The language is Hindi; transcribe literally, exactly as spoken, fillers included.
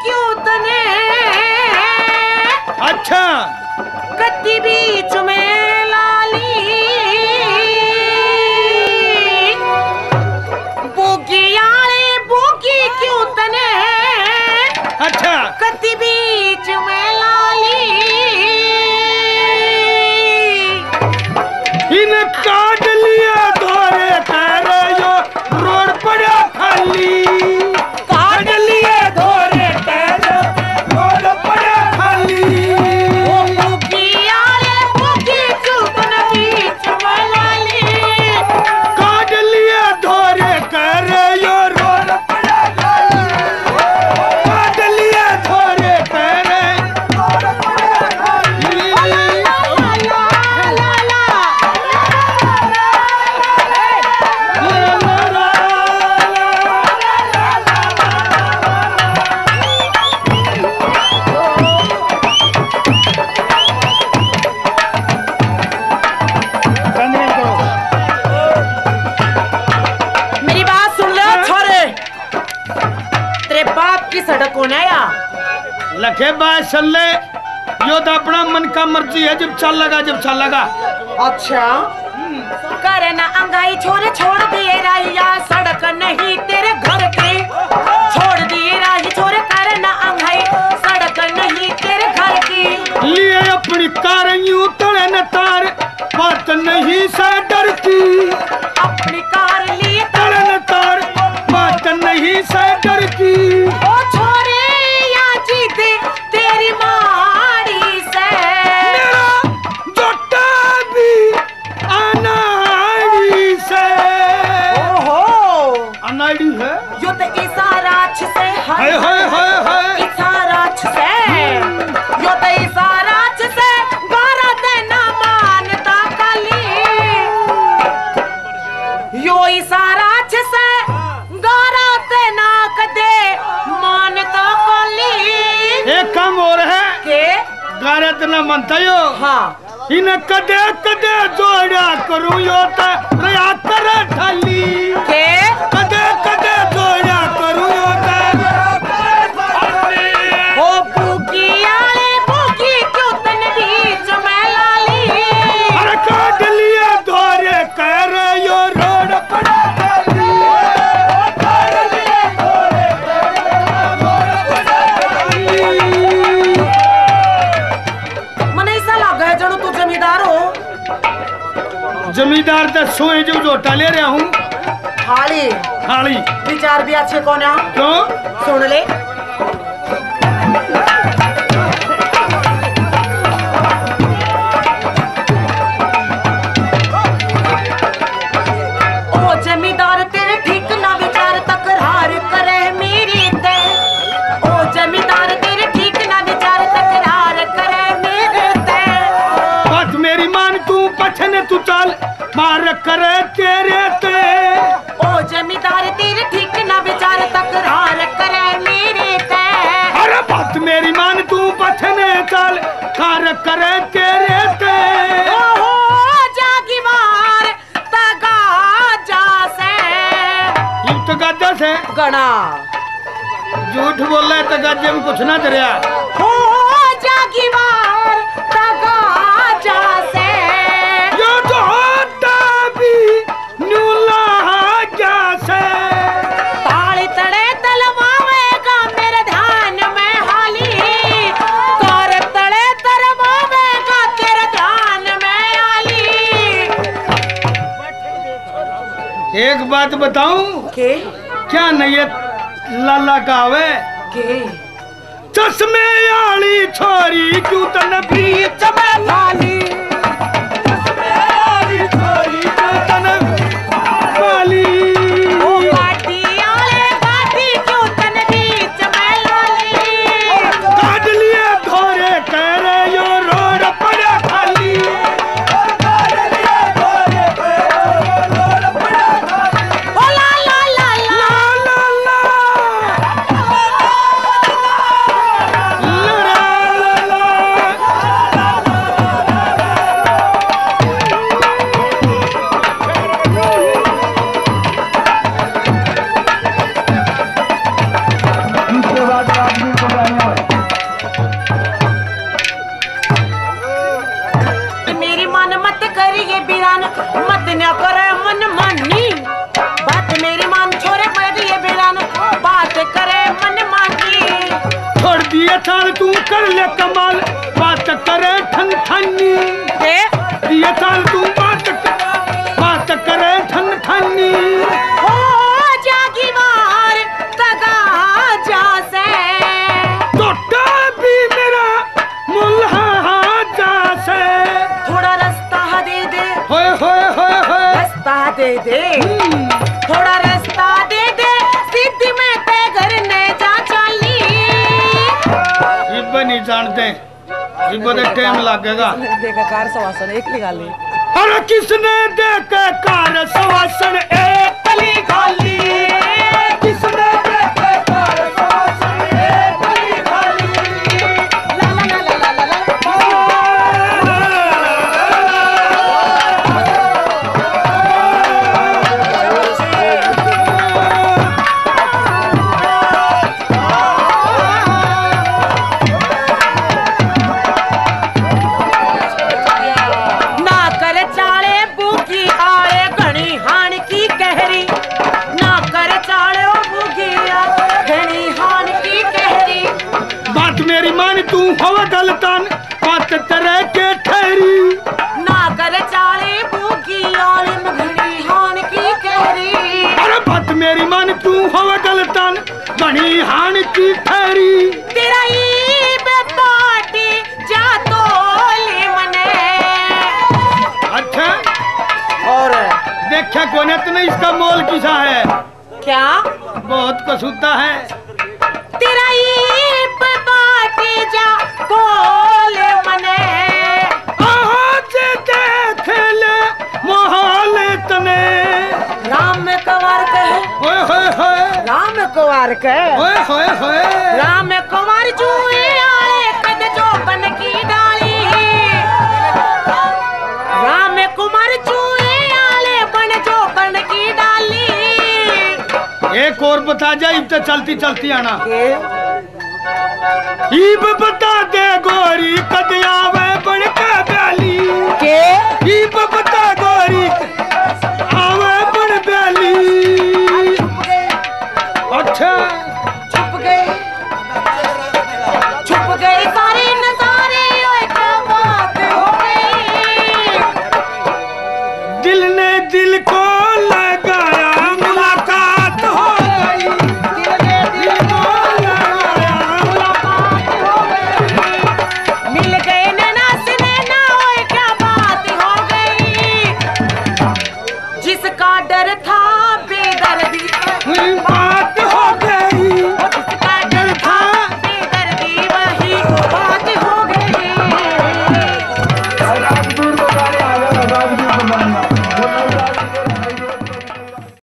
क्यों तने अच्छा कत्ती बीच में लाली बोगी आले बोगी क्यों तने अच्छा कत्ती बीच में लाली इन काट लिया धोरे तेरे यो रोड पड़ा खाली काट लिया धोरे तेरे रोड पड़ा खाली ओ बोगी आले बोगी क्यों तने बीच में लाली काट लिया धोरे तेरे यो रोड पड़ा खाली काट लिया धोरे तेरे रोड पड़ा खाली मेरी बात सुन ले छोरे तेरे बाप की सड़क कौन है या लखे बात सुन ले यो तो अपना मन का मर्जी है जब चल लगा जब चल लगा अच्छा करे ना अंगाई छोरे छोड़ दिए राहिया सड़क नहीं तेरे घर की छोड़ दिए राही छोरे करे ना अंगाई सड़क नहीं तेरे घर की लिए अपनी कार यूं तड़े न तार बात नहीं से डर की अपनी कार लिए तड़े न तार बात नहीं से डर की ओ छोरे या जीते तेरी मारी से मेरा जोटा भी अनाड़ी से ओहो अनाड़ी है यो तो इशारा से हाय हाय हाय हाय इशारा से यो तो इशारा से गारा देना मानता काली यो इशारा से गारा देना कदे मानता काली एक काम और है के गारे तना मनता यो हाँ इन कदे कदे जोड़ा करूं यो ता रया करे थाली के कदे कदे जोड़ा करूं यो ता ओ बुगी आले बुगी क्यों तन बीच में लाली अरे काट लिए धोरे कर यो रोड पड़ा खाली काट लिए धोरे कर रोड पड़ा खाली मने ऐसा लगा है जणो तू जमींदार हो जमींदार तो सोए जो जोटा ले रहा हूँ हाली खाली विचार भी अच्छे कौन है क्यों सुन ले ओ जमींदार तेरे ठीक ना विचार तकरार करे मेरी ते ओ जमींदार तेरे ठीक ना विचार तकरार करे मेरे ते बात मेरी मान तू पछने तू चल मार करे तेरे ते ओ जमींदार तेरे ठीक ना विचार तकरार करे मेरे ते अरे बात मेरी मान तू पछने चल कार करे तेरे ते ओहो जागी मार तगा जा से यूं तो गाजा से गणा झूठ बोल रहा है तो गाजे में कुछ ना दरिया हो जागी मार तगा जा से यो तो होता भी न्यूला जा से ताली तड़े तलवावेगा मेरे ध्यान में हाली तार तड़े तरवावेगा तेरे ध्यान में हाली एक बात बताऊं के क्या नहीं है लाला कावे के चश्मे आली छोरी क्यों तन बीच में लाली चश्मे आली छोरी क्यों तन वाली ओ गाड़ी आले गाड़ी क्यों तन बीच में लाली काट लिए धोरे करे यो रोड पड़ा खाली काट लिए धोरे करे यो रोड पड़ा खाली ओ ला ला ला ला ला ला ला ला ला ला तू कर ले कमाल बात करे ठन ठनी ये चाल तू बात बात करे ठन ठनी हो जागी मार तगा जा से टोटा भी मेरा मुल्हा जा से थोड़ा रास्ता दे दे होए होए होए होए रास्ता दे दे थोड़ा रास्ता दे दे सीधी में ते घर ने जा चली रिब्बे नहीं जानते रिब्बे दे टाइम लगेगा देखा कार सवासन एक लिखा ले अरे किसने देखे कार सवासन एक कली खाली किसने देखे कार सवासन एक कली खाली ला ला ला ला ला ला तू हवा गलतान बात तरह के ठहरी ना कर चाले भूखी आलिम घड़ी हान की कहरी अरे बात मेरी मान तू हवा गलतान घड़ी हान की ठहरी तेरा ई बेपाटी जा तो ले मने अच्छा और देखा कोने तो नहीं इसका मोल किसा है क्या बहुत कसूता है तेरा ई बेपाटी जा बोले मने आज देख ले मोहल तने राम कुंवर कहे होए होए होए राम कुंवर कहे होए होए होए राम कुंवर जुए आए कद जो बन की डाली राम कुंवर जुए आले बन जो बन की डाली एक और बता जा इब तो चलती चलती आना के इब बता दे गोरी कद आवे बन के ब्याली के इब बता गोरी